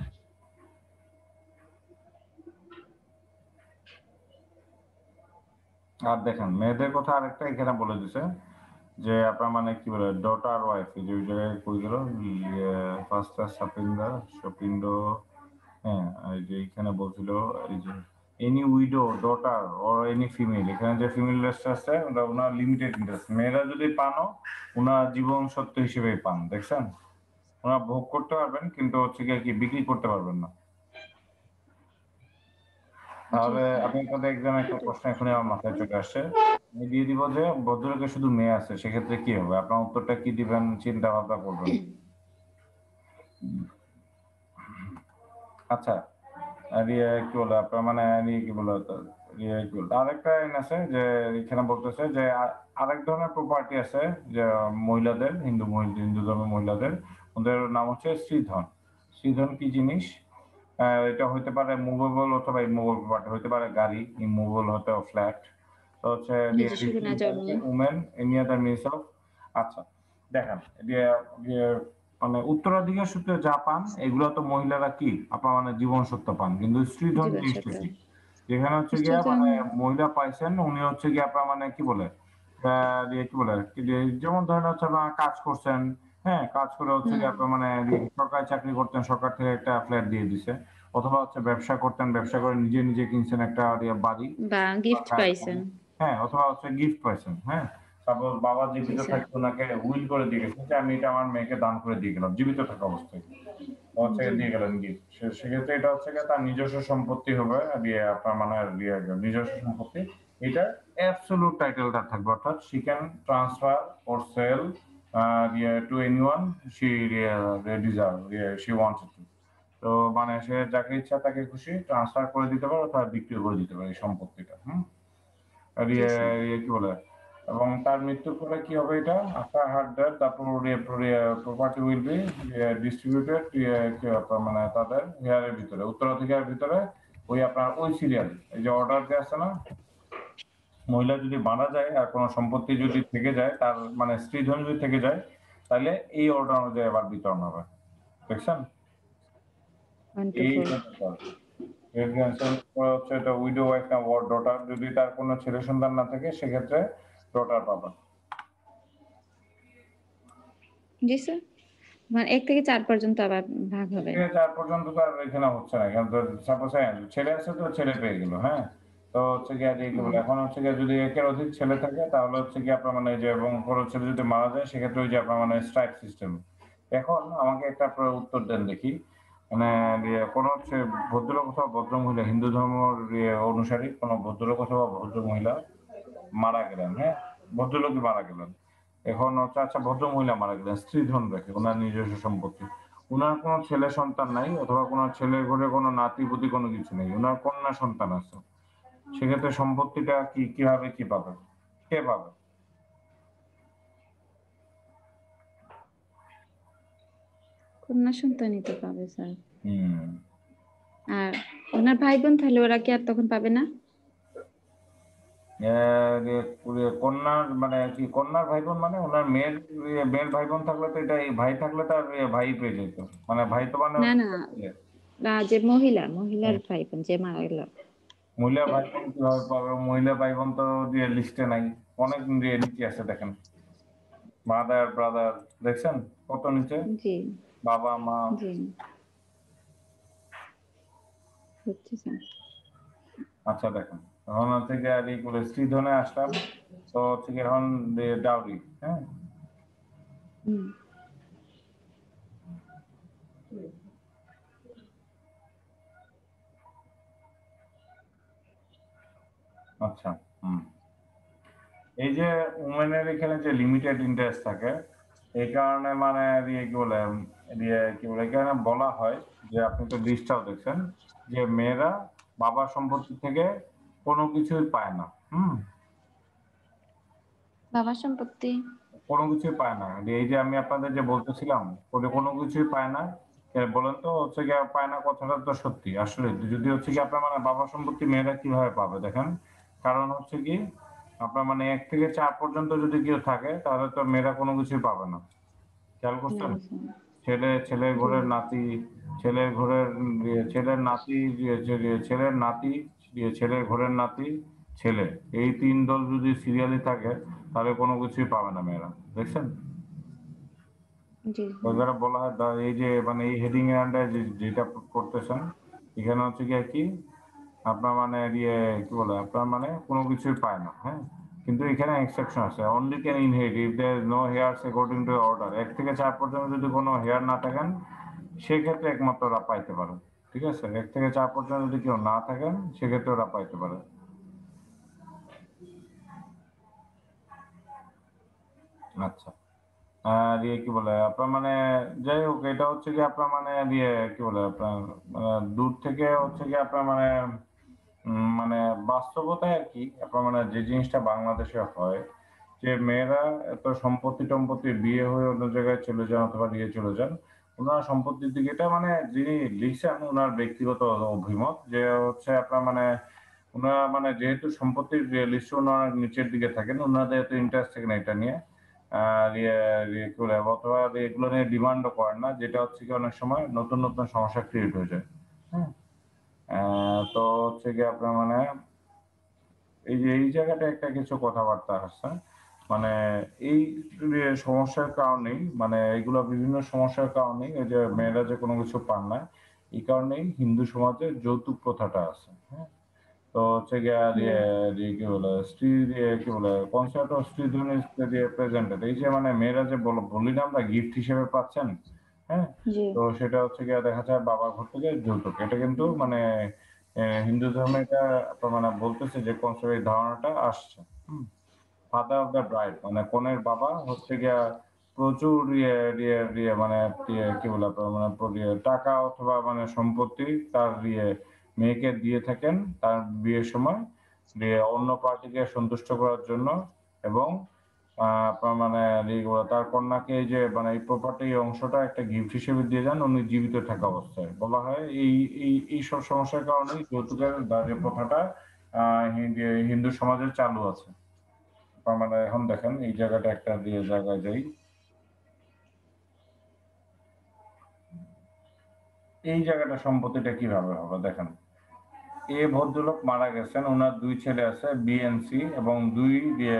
আর দেখেন মেয়েদের কথা আরেকটা এখানে বলে দিছে যে আপনার মানে কি বলে ডটার ওয়াইফ এই যে ওই জায়গায় কই গেল ফার্স্ট শপিন্দ হ্যাঁ এই যে এখানে বলছিল এই যে any widow daughter or any female এখানে যে ফিমেল রেস্ট আছে ওটা ওনার লিমিটেড ইন্টারেস্ট মেয়েরা যদি পানও ওনার জীবন সত্য হিসেবেই পান দেখছেন ওনারা ভোগ করতে পারবেন কিন্তু হচ্ছে গিয়ে কি বিক্রি করতে পারবেন না জি তাহলে স্যার আমি আপনাদের এক্সামে একটা এটা প্রশ্ন এখনই আমার মাথায় চলে আসছে আমি দিয়ে দিব যে ভদ্রলোকের শুধু মেয়ে আছে সেক্ষেত্রে কি হবে আপনার উত্তরটা কি দিবেন চিন্তা ভাবনা করবেন আচ্ছা আর কি বলে আপনার মানে কি বলে কি বলে আরেকটা আইন আছে যে এখানে বলতেছে যে আরেক ধরনের প্রপার্টি আছে যে মহিলাদের হিন্দু ধর্মের মহিলাদের ওদের নাম হচ্ছে শ্রীধন শ্রীধন কি জিনিস এটা হইতে পারে মুভেবল অথবা ইমুভেবল প্রপার্টি, হইতে পারে গাড়ি, ইমুভেবল হতে ফ্ল্যাট। তো হচ্ছে নিজস্ব কোনো জমি। Women any other means of. আচ্ছা দেখেন মানে উত্তরাধিকার সূত্রে যা পান এগুলো তো মহিলারা কি আপনার মানে জীবন সত্য পান, কিন্তু স্ত্রীধন জিনিসটা জীবনসত্ত্ব। কি? যেখানে হচ্ছে গিয়া স্ত্রীধন। মানে মহিলা পাইছেন উনি হচ্ছে গিয়ে আপনার মানে কি বলে কি বলে যেমন ধরেন হচ্ছে আপনার কাজ করছেন, হ্যাঁ কাজ করে হচ্ছে হুম। গিয়ে আপনার মানে সরকারি চাকরি করতেন, সরকার থেকে একটা ফ্ল্যাট দিয়ে দিছে, অথবা হচ্ছে ব্যবসা করতেন, ব্যবসা করে নিজে নিজে কিনছেন একটা বাড়ি বা গিফট পাইছেন। হ্যাঁ, অথবা হচ্ছে গিফট পাইছেন, হ্যাঁ সাপোজ বাবা জি জীবিত স্যার। থাকতে ওনাকে উইল করে দিয়ে গেছেন যে আমি এটা আমার মেয়েকে দান করে দিয়ে গেলাম জীবিত থাকা অবস্থায়, হচ্ছে জি। দিয়ে গেলেন গিফট, সেক্ষেত্রে এটা হচ্ছে গিয়ে তার নিজস্ব সম্পত্তি হবে, আপনার মানে নিজস্ব সম্পত্তি, এটা অ্যাবসলিউট টাইটেলটা থাকবে, অর্থাৎ she can transfer or sell to anyone she deserve she wanted to. তো মানে সে যাকে ইচ্ছা তাকে খুশি ট্রান্সফার করে দিতে পারে অথবা বিক্রি করে দিতে পারে এই সম্পত্তিটা। আর জি স্যার। কি বলে, এবং তার মৃত্যুর পরে কি হবে এটা আফটার হার্ট ডেথ তারপর প্রপার্টি উইল বি ডিস্ট্রিবিউটেড মানে তাদের হেয়ারের ভিতরে উত্তরাধিকারের ভিতরে ওই আপনার ওই সিরিয়াল এই যে অর্ডার যে আছে না, মহিলা যদি মারা যায় আর কোনো সম্পত্তি যদি থেকে যায় তার মানে স্ত্রীধন যদি থেকে যায় তাহলে এই অর্ডার অনুযায়ী আবার বিতরণ হবে, দেখছেন এই ওয়ান্ডারফুল। হচ্ছে এটা উইডো ওয়াইফ না ওয়ার ডটার, যদি তার কোনো ছেলে সন্তান না থাকে সেক্ষেত্রে ডটার পাবে। জি স্যার। মানে 1 থেকে 4 পর্যন্ত আবার ভাগ হবে। 4 পর্যন্ত তো আর এখানে হচ্ছে না, কারণ সাপোজ হ্যাঁ ছেলে আছে তো ছেলে পেয়ে গেল, হ্যাঁ তো হচ্ছে গিয়ে কি বলে এখন হচ্ছে গিয়ে যদি একের অধিক ছেলে থাকে তাহলে হচ্ছে কি আপনার মানে যে এবং বড় ছেলে যদি মারা যায় সেক্ষেত্রে ওই যে আপনার মানে স্ট্রাইক সিস্টেম। এখন আমাকে একটা উত্তর দেন দেখি, মানে কোনো হচ্ছে ভদ্রলোক অথবা ভদ্র মহিলা হিন্দু ধর্মের অনুসারী কোনো ভদ্রলোক অথবা ভদ্র মহিলা মারা গেলেন, হ্যাঁ ভদ্রলোকই মারা গেলেন, এখন হচ্ছে আচ্ছা ভদ্র মহিলা মারা গেলেন স্ত্রী ধন রেখে ওনার নিজস্ব সম্পত্তি, উনার কোনো ছেলে সন্তান নাই অথবা কোনো ছেলের ঘরে কোনো নাতি পুতি কোনো কিছু নেই, উনার কন্যা সন্তান আছে, সেক্ষেত্রে সম্পত্তিটা কি কিভাবে কি পাবে, কে পাবে? কন্যা সন্তানই তো পাবে স্যার। হুম আর ওনার ভাই বোন তাহলে ওরা কি আর তখন পাবে না? কন্যার মানে কি কন্যার ভাই বোন মানে ওনার মেয়ের মেয়ের ভাই বোন থাকলে তো এটা এই ভাই থাকলে তার ভাই পেয়ে যেত, মানে ভাই তো মানে না না, যে মহিলার হুম। ভাই বোন যে মারা গেল। মহিলা ভাই বোন কিভাবে পাবে, মহিলা ভাই বোন তো দিয়ে লিস্টে নাই, অনেক দিয়ে নিচে আছে দেখেন, মাদার ব্রাদার দেখছেন কত নিচে, জি। বাবা মা। জি হচ্ছে স্যার। আচ্ছা দেখেন এখন হচ্ছে গিয়ে আর এইগুলো স্ত্রীধনে আসলাম, তো হচ্ছে গিয়ে এখন ডাউরি, হ্যাঁ হুম। আচ্ছা হুম, এই যে উমেনের এখানে যে লিমিটেড ইন্টারেস্ট থাকে এই কারণে মানে কি বলে কি বলে এখানে বলা হয় যে আপনি তো লিস্টটাও দেখছেন যে মেয়েরা বাবার সম্পত্তি থেকে কোনো কিছুই পায় না, বাবার সম্পত্তি। কোনো কিছুই পায় না, এই যে আমি আপনাদের যে বলতেছিলাম ওদের কোনো কিছুই পায় না, বলেন তো হচ্ছে গিয়ে পায় না কথাটা তো সত্যি আসলে, যদি হচ্ছে কি আপনার মানে বাবা সম্পত্তি মেয়েরা কিভাবে পাবে দেখেন, কারণ হচ্ছে কি আপনার মানে 1 থেকে 4 পর্যন্ত যদি কেউ থাকে তাহলে তো মেয়েরা কোনো কিছুই পাবে না, খেয়াল না করছেন? স্যার। ছেলের জি। ঘরের নাতি, ছেলের ঘরের ছেলের নাতি, ছেলের নাতি, ছেলের ঘরের নাতি, ছেলে, এই 3 দল যদি সিরিয়ালি থাকে তাহলে কোনো কিছুই পাবে না মেয়েরা, দেখছেন? জি ওই স্যার। যারা বলা হয় এই যে মানে এই হেডিং এর আন্ডারে যেটা করতেছেন এখানে হচ্ছে গিয়ে কি আপনার মানে কি বলে আপনার মানে কোনো কিছুই পায় না, হ্যাঁ কিন্তু এখানে এক্সেপশন আছে, only can inherit if there is no heirs according to order, 1 থেকে 4 পর্যন্ত যদি কোনো হেয়ার না থাকেন সেক্ষেত্রে একমাত্র ওরা পাইতে পারে, ঠিক আছে 1 থেকে 4 পর্যন্ত যদি কেউ না থাকেন সেক্ষেত্রে ওরা পাইতে পারে। আচ্ছা আর কি বলে আপনার মানে যাই হোক এটা হচ্ছে কি আপনার মানে কি বলে আপনার মানে দূর থেকে হচ্ছে কি আপনার মানে মানে বাস্তবতায় আর কি আপনার মানে যে জিনিসটা বাংলাদেশে হয় যে মেয়েরা এত সম্পত্তি টম্পত্তি বিয়ে হয়ে অন্য জায়গায় চলে যান অথবা নিয়ে চলে যান, ওনার সম্পত্তির দিকে এটা মানে যিনি লিখছেন ওনার ব্যক্তিগত অভিমত যে হচ্ছে আপনার মানে ওনার মানে যেহেতু সম্পত্তির লিস্ট ওনার নিচের দিকে থাকেন ওনাদের এত ইন্টারেস্ট থাকে না এটা নিয়ে আর কি বলে অথবা এগুলো নিয়ে ডিমান্ডও করেন না যেটা হচ্ছে কি অনেক সময় নতুন নতুন সমস্যা ক্রিয়েট হয়ে যায়। হ্যাঁ তো হচ্ছে কি আপনার মানে এই যে এই জায়গাটা একটা কিছু কথাবার্তা আসছে মানে এই সমস্যার কারণেই মানে এগুলো বিভিন্ন সমস্যার কারণেই এই যে মেয়েরা যে কোনো কিছু পান না এই কারণেই হিন্দু সমাজে যৌতুক প্রথাটা আছে। হ্যাঁ তো হচ্ছে গিয়ে কি বলে স্ত্রী কি বলে কনসেপ্ট অফ স্ত্রী দিয়ে প্রেজেন্টেড এই যে মানে মেয়েরা যে বলি না আমরা গিফট হিসেবে পাচ্ছেন। হ্যাঁ জি তো সেটা হচ্ছে গিয়ে দেখা যায় বাবার ঘর থেকে যৌতুক এটা কিন্তু মানে হিন্দু ধর্মে এটা আপনার মানে বলতেছে যে কনসেপ্ট এই ধারণাটা আসছে। ফাদার অফ দ্য ব্রাইড মানে কনের বাবা হচ্ছে গিয়া প্রচুর মানে কি বলে আপনার মানে টাকা অথবা মানে সম্পত্তি তার মেয়েকে দিয়ে থাকেন তার বিয়ের সময় অন্য পার্টিকে সন্তুষ্ট করার জন্য এবং আপনার মানে তার কন্যাকে এই যে মানে এই প্রপার্টি অংশটা একটা গিফট হিসেবে দিয়ে যান উনি জীবিত থাকা অবস্থায় বলা হয় এই সব সমস্যার কারণেই যৌতুকের যে প্রথাটা হিন্দু সমাজে চালু আছে। তার মানে এখন দেখেন এই জায়গাটা একটা দিয়ে জায়গায় যাই এই জায়গাটা সম্পত্তিটা কিভাবে হবে দেখেন ভদ্রলোক মারা গেছেন ওনার দুই ছেলে আছে বিএনসি এবং দুই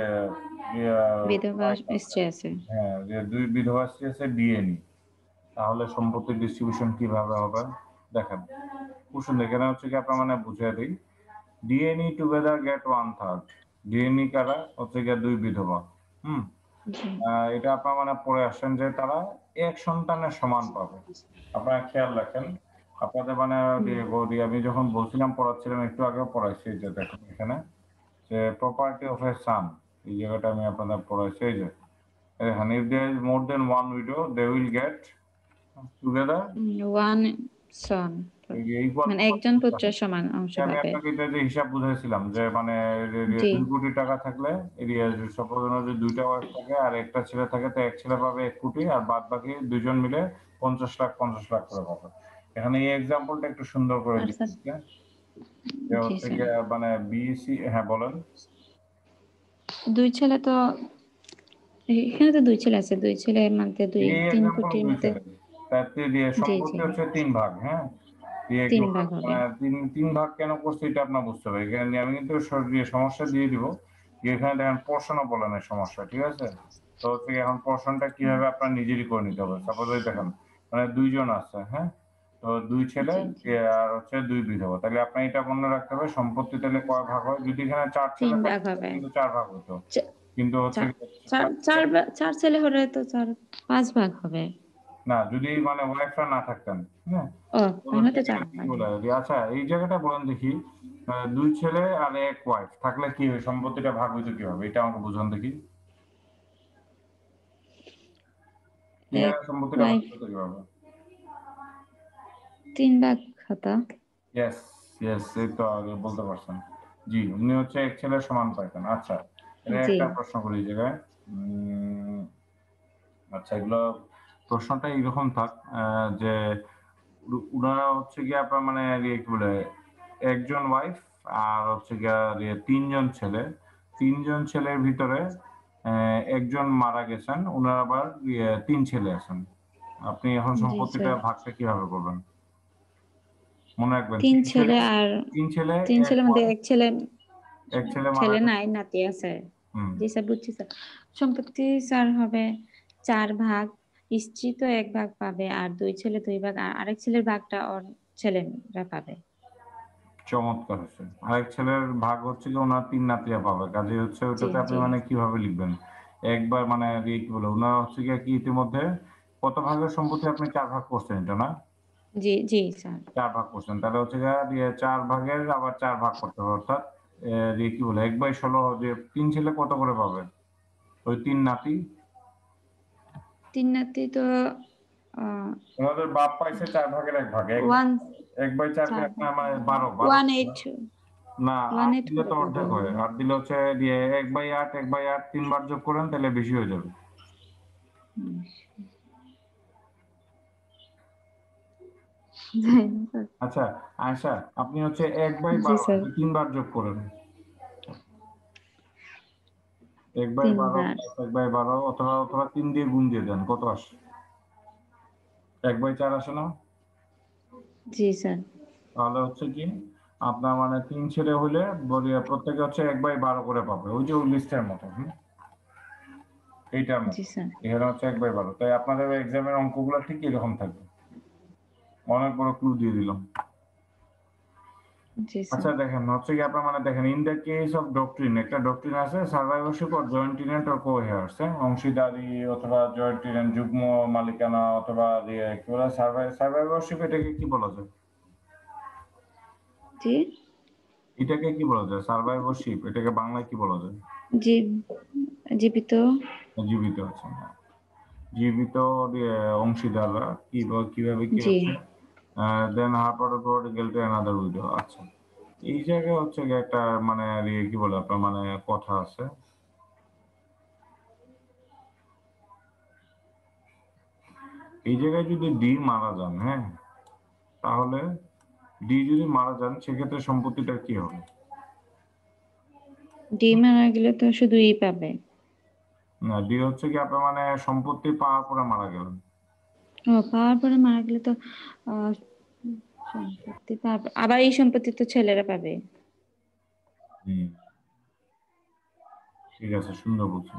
বিধবা wife আছে। স্ত্রী আছে। হ্যাঁ যে দুই বিধবা স্ত্রী আছে ডিএনই তাহলে সম্পত্তির ডিস্ট্রিবিউশন কিভাবে হবে দেখেন কুসুম এখানে হচ্ছে কি আপনার মানে বুঝিয়ে দিই ডিএনই টুগেদার গেট 1/3 ডিএনই কারা হচ্ছে গিয়ে দুই বিধবা। হুম জি এটা আপনার মানে পড়ে আসেন যে তারা এক সন্তানের সমান পাবে। আপনারা খেয়াল রাখেন আপনাদের মানে আমি যখন বলছিলাম পড়াচ্ছিলাম একটু আগেও পড়াইছি যে দেখেন এখানে যে প্রপার্টি অফ এ সান এই জায়গাটা আমি আপনাদের পড়াইছি এই যে এখানে if there is more than one widow they will get together one son equal মানে একজন পুত্রের সমান অংশ আমি পাবে। আপনাকে এটা যে হিসাব বুঝাইছিলাম যে মানে জি 2 কোটি টাকা থাকলে এরিয়া সাপোজ যদি দুইটা ওয়াইফ থাকে আর একটা ছেলে থাকে তো এক ছেলে পাবে 1 কোটি আর বাদ বাকি দুজন মিলে 50 লাখ করে পাবে। এখানে এই এক্সাম্পলটা একটু সুন্দর করে আচ্ছা দিচ্ছি যে জি হচ্ছে স্যার গিয়ে মানে বিএসসি হ্যাঁ বলেন দুই ছেলে তো এখানে তো দুই ছেলে আছে দুই ছেলের মধ্যে দুই এই তিন এক্সাম্পল কোটির দুই মধ্যে ছেলে তাতে দিয়ে জি জি সম্পত্তি হচ্ছে 3 ভাগ। হ্যাঁ দিয়ে কি তিন বলে ভাগ হবে। মানে তিন ভাগ কেন করছে এটা আপনার বুঝতে হবে এখানে আমি কিন্তু সমস্যা দিয়ে দিব এখানে দেখেন পোর্শনও বলেন এই সমস্যা ঠিক আছে। তো হচ্ছে এখন পোর্শনটা কিভাবে আপনার নিজেরই করে নিতে হবে সাপোজ ওই দেখেন মানে দুইজন আছে। হ্যাঁ তো দুই ছেলে জি জি আর হচ্ছে দুই বিধবা তাহলে আপনি এটা মনে রাখতে হবে সম্পত্তি তাহলে কয় ভাগ হয় যদি এখানে 4 তিন ছেলে ভাগ থাকতো হবে। কিন্তু 4 ভাগ হতো কিন্তু হচ্ছে চার চার 4 চার চার ছেলে হলে তো চার পাঁচ ভাগ হবে। না যদি মানে ওয়াইফরা না থাকতেন। হ্যাঁ ও তো তাহলে হচ্ছে তো চার এখানে কি ভাগ। বলে আচ্ছা এই জায়গাটা বলেন দেখি দুই ছেলে আর এক ওয়াইফ থাকলে কি হয় সম্পত্তিটা ভাগ হইতো কিভাবে এটা আমাকে বুঝান দেখি এক কিভাবে সম্পত্তিটা ভাগ ওয়াইফ হতো কিভাবে। তিন ভাগ হতো। ইয়েস ইয়েস এই তো আগে বলতে পারছেন। জি উনি হচ্ছে এক ছেলের সমান পাইতেন। আচ্ছা এটা জি একটা প্রশ্ন করি এই জায়গায় আচ্ছা এগুলো প্রশ্নটা এইরকম থাক যে উনারা হচ্ছে গিয়ে আপনার মানে কি বলে একজন ওয়াইফ আর হচ্ছে গিয়ে তিনজন ছেলে তিনজন ছেলের ভিতরে একজন মারা গেছেন উনার আবার তিন ছেলে আছেন আপনি এখন জি সম্পত্তিটা স্যার ভাগটা কিভাবে করবেন মনে রাখবেন তিন ছেলে আর তিন ছেলে তিন এক ছেলের মধ্যে ওয়াইফ এক ছেলে এক ছেলে মারা ছেলে গেছে। নাই নাতি আছে। হুম জি স্যার বুঝছি স্যার সম্পত্তি স্যার হবে চার ভাগ স্ত্রী তো এক ভাগ পাবে আর দুই ছেলে দুই ভাগ আর আরেক ছেলের ভাগটা ওর ছেলেরা পাবে। চমৎকার হচ্ছে আরেক ছেলের ভাগ হচ্ছে কি ওনার তিন নাতিরা পাবে কাজে হচ্ছে জি ওটাতে আপনি জি মানে কিভাবে লিখবেন একবার মানে কি বলে ওনার হচ্ছে কি ইতিমধ্যে কত ভাগের সম্পত্তি আপনি 4 ভাগ করছেন এটা না জি জি স্যার 4 ভাগ করছেন তাহলে হচ্ছে গিয়ে 4 ভাগের আবার 4 ভাগ করতে হবে অর্থাৎ কি বলে 1/16 যে তিন ছেলে কত করে পাবে ওই তিন নাতি তিন নাতি তো ওনাদের বাপ পাইছে 4 ভাগের 1 ভাগ এক ওয়ান 1/4 চার ভাগ আপনার মানে 12 ওয়ান এইট না ওয়ান 8 এইট দিলে করে তো পাবে অর্ধেক হয় 8 দিলে হচ্ছে 1/8 1/8 3 বার যোগ করেন তাহলে বেশি হয়ে যাবে। যাই না স্যার। আচ্ছা আয়েশা, আপনি হচ্ছে 1/12 জি স্যার, 3 বার যোগ করেন। 1/12 3 বার। প্লাস 1/12 অথবা 3 দিয়ে গুণ দিয়ে দেন, কত আসে? 1/4 আসে না? জি স্যার, তাহলে হচ্ছে কি আপনার মানে 3 ছেলে হলে প্রত্যেকে হচ্ছে 1/12 করে পাবে, ওই যে ওই লিস্টের মতো। এইটার জি মতো স্যার, এখানে হচ্ছে 1/12। তাই আপনাদের এক্সামের অঙ্কগুলো ঠিক এরকম থাকবে। অনেক বড় ক্লু দিয়ে দিলাম। জি স্যার, আচ্ছা দেখেন হচ্ছে কি আপনার মানে দেখেন, in the case of doctrine, একটা ডক্ট্রিন আছে survivorship or joint tenant or co-heirs, অংশীদারি অথবা জয়েন্ট টেনেন্ট, যুগ্ম মালিকানা অথবা কি বলে সার্ভাইভারশিপ, এটাকে কি বলা যায়? জি, এটাকে কি বলা যায়? সার্ভাইভারশিপ এটাকে বাংলায় কি বলা যায়? জি, জীবিত। জীবিত আছে, জীবিত অংশীদাররা কিভাবে কি জি, হচ্ছে দেন হার্পার প্রপার্টি গেল টু অ্যানাদার উইডো। আচ্ছা, এই জায়গায় হচ্ছে গিয়ে একটা মানে কি বলে আপনার মানে কথা আছে। এই জায়গায় যদি ডি মারা যান, হ্যাঁ, তাহলে ডি যদি মারা যান সেক্ষেত্রে সম্পত্তিটা কি হবে? ডি মারা গেলে তো শুধু ই পাবে। না, ডি হচ্ছে কি আপনার মানে সম্পত্তি পাওয়ার পরে মারা গেলেন। ও, পাওয়ার পরে মারা গেলে তো আহ, সম্পত্তি পাবে, আবার এই সম্পত্তি তো ছেলেরা পাবে। হুম, ঠিক আছে, সুন্দর বলছেন।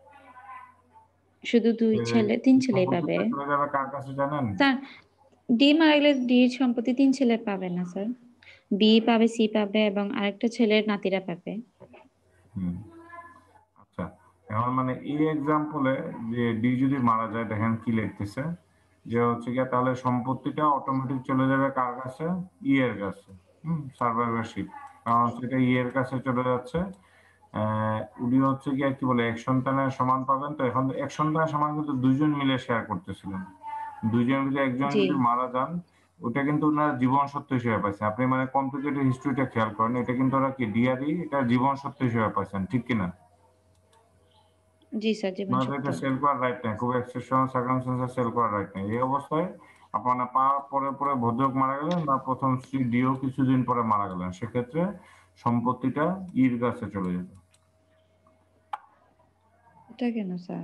শুধু তিন এই ছেলেই পাবে। সম্পত্তিটা চলে যাবে কার কাছে জানেন? স্যার, ডি মারা গেলে ডি সম্পত্তি তিন ছেলে পাবে না স্যার, বি পাবে, সি পাবে এবং আরেকটা ছেলের নাতিরা পাবে। হুম, আচ্ছা, এখন মানে এই এক্সাম্পলে যে ডি যদি মারা যায়, দেখেন কি লিখতেছে যে হচ্ছে গিয়ে তাহলে সম্পত্তিটা অটোমেটিক চলে যাবে কার কাছে? ই এর কাছে। সার্ভাইভারশিপ, কারণ সেটা ই এর কাছে চলে যাচ্ছে। উনি হচ্ছে গিয়ে কি বলে এক সন্তানের সমান পাবেন, তো এখন এক সন্তানের সমান কিন্তু দুইজন মিলে শেয়ার করতেছিলেন। দুইজন মিলে একজন জি, যদি মারা যান, ওটা কিন্তু ওনারা জীবন সত্য হিসেবে পাইছেন। আপনি মানে কমপ্লিকেটেড হিস্ট্রিটা খেয়াল করেন, এটা কিন্তু ওরা কি ডিআরই এটা জীবন সত্য হিসেবে পাইছেন, ঠিক কিনা? জি স্যার, জীবন ওনাদের সত্য। এটা সেল করার রাইট নেই, খুব এক্সেপশনাল সার্কামস্টেন্সে সেল করার রাইট নেই। এই অবস্থায় আপনার পাওয়ার পরে পরে ভদ্রলোক মারা গেলেন বা প্রথম স্ত্রী ডিও কিছুদিন পরে মারা গেলেন, সেক্ষেত্রে সম্পত্তিটা ইর কাছে চলে যেত। এটা কেন স্যার?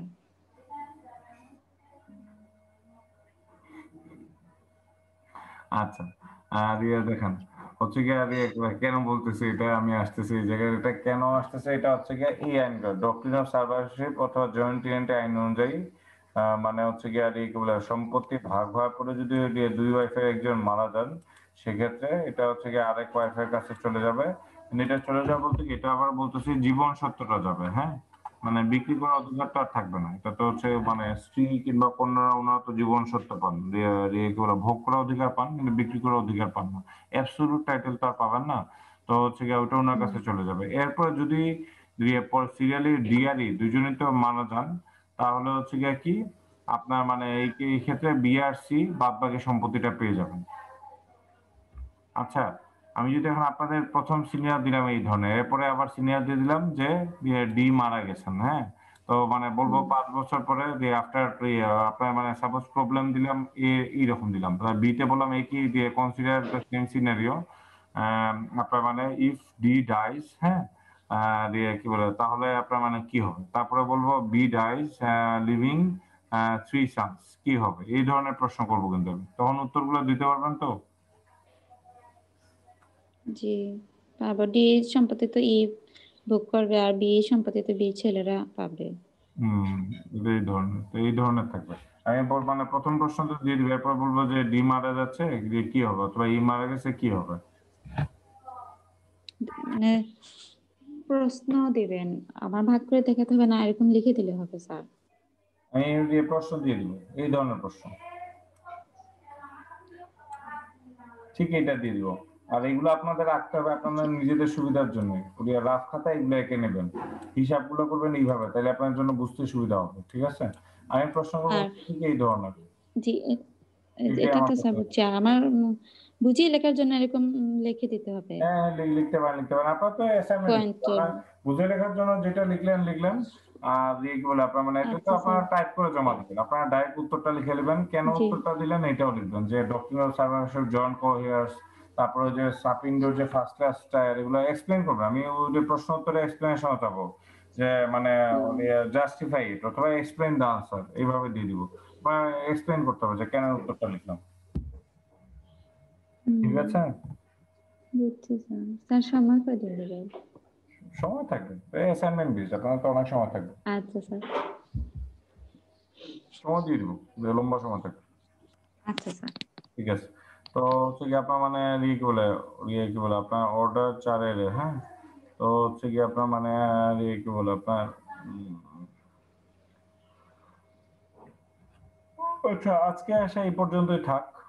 আচ্ছা, আর দেখেন হচ্ছে গিয়ে কেন বলতেছি এটা, আমি আসতেছি এই জায়গায়, এটা কেন আসতেছে, এটা হচ্ছে গিয়ে এই আইনটা ডক্ট্রিন অফ সার্ভাইভারশিপ অথবা জয়েন্ট টেনেন্ট আইন অনুযায়ী মানে হচ্ছে গিয়ে কি বলে সম্পত্তি ভাগ হওয়ার পরে যদি দুই ওয়াইফের একজন মারা যান, সেক্ষেত্রে এটা হচ্ছে গিয়ে আরেক ওয়াইফের কাছে চলে যাবে। এটা চলে যাবে বলতে কি, এটা আবার বলতেছি জীবন সত্ত্বটা যাবে, হ্যাঁ, মানে বিক্রি করার অধিকারটা আর থাকবে না। এটা তো হচ্ছে মানে স্ত্রী কিংবা কন্যারা ওনারা তো জীবন সত্ত্ব পান, কি বলে ভোগ করার অধিকার পান কিন্তু বিক্রি করার অধিকার পান না। অ্যাবসলিউট টাইটেল তো আর পাবেন না। তো হচ্ছে গিয়ে ওটা ওনার হুম, কাছে চলে যাবে। এরপর যদি সিরিয়ালি ডিআরই দুজনেই তো মারা যান, তাহলে হচ্ছে গিয়ে কি আপনার মানে এই ক্ষেত্রে বিআরসি বাদ বাকি সম্পত্তিটা পেয়ে যাবেন। আচ্ছা, আমি যদি এখন আপনাদের প্রথম সিনিয়র দিলাম এই ধরনের, এরপরে আবার সিনিয়র দিয়ে দিলাম যে ডি মারা গেছেন, হ্যাঁ, তো মানে বলবো হুম, 5 বছর পরে যে আফটার আপনার মানে সাপোজ প্রবলেম দিলাম এইরকম দিলাম, বি তে বললাম একই দিয়ে কনসিডার দ্য সেম সিনারিও, আপনার মানে ইফ ডি ডাইস, হ্যাঁ, কি বলে তাহলে আপনার মানে কি হবে, তারপরে বলবো বি ডাইস লিভিং 3 সন্স, কি হবে, এই ধরনের প্রশ্ন করবো কিন্তু আমি, তখন উত্তরগুলো দিতে পারবেন তো? জি পারবো। ডি সম্পত্তি তো ই ভোগ করবে আর বি সম্পত্তি তো বি ছেলেরা পাবে। হুম, এই ধরনের, তো এই ধরনের থাকবে। আমি মানে প্রথম প্রশ্ন তো দিয়ে দিবে, এরপর বলবো যে ডি মারা যাচ্ছে দিয়ে কি হবে, অথবা ই মারা গেছে কি হবে। মানে প্রশ্ন দিবেন, আমার ভাগ করে দেখাতে হবে না, এরকম লিখে দিলে হবে স্যার? আমি দিয়ে প্রশ্ন দিয়ে দিব, এই ধরনের প্রশ্ন ঠিক এটা দিয়ে দিব। আর এগুলো আপনাদের রাখতে হবে আপনাদের নিজেদের সুবিধার জন্য, পুরো রাফ খাতা এগুলো এঁকে নেবেন, হিসাবগুলো করবেন এইভাবে, তাহলে আপনার জন্য বুঝতে সুবিধা হবে, ঠিক আছে? আমি প্রশ্ন করবো আর ঠিক এই ধরনের, জি, এটাই এটা আমার তো স্যার প্রশ্ন। বুঝছি, আর আমার বুঝিয়ে লেখার জন্য এরকম লিখে দিতে হবে হ্যাঁ, লিখতে পারেন লিখতে পারেন, আপনার তো অ্যাসাইনমেন্ট পয়েন্টের। বুঝে লেখার জন্য যেটা লিখলেন লিখলেন, আর ইয়ে কি বলে আপনার মানে এটা তো আচ্ছা স্যার। আপনারা টাইপ করে জমা দিবেন। আপনারা ডাইরেক্ট উত্তরটা লিখে নেবেন। কেন জি। উত্তরটা দিলেন এটাও লিখবেন যে ডক্টরিনাল সার্ভাইভেশন জন কোহিয়ার্স, তারপরে যে সাপিন্ডোর যে ফার্স্ট ক্লাস টায়ার এগুলো এক্সপ্লেইন করবেন। আমি ওই যে প্রশ্ন উত্তরে এক্সপ্লেনেশন চাবো যে মানে জাস্টিফাই ইট অথবা এক্সপ্লেইন দ্য আনসার এইভাবে দিয়ে দিব। বা এক্সপ্লেইন করতে হবে যে কেন উত্তরটা লিখলাম। ঠিক হুম, আছে? বুঝছি স্যার। স্যার সময় কয়দিন দেবে? সময় থাকবে। এই অ্যাসাইনমেন্ট বেসড আপনার তো অনেক সময় থাকবে। আচ্ছা স্যার। সময় দিয়ে দিব। যে লম্বা সময় থাকবে। আচ্ছা স্যার। ঠিক আছে। তো হচ্ছে কি আপনার মানে ইয়ে কি বলে আপনার অর্ডার 4 এর হ্যাঁ? তো হচ্ছে কি আপনার মানে ইয়ে কি বলে আপনার আচ্ছা আজকে আসা এই পর্যন্তই থাক।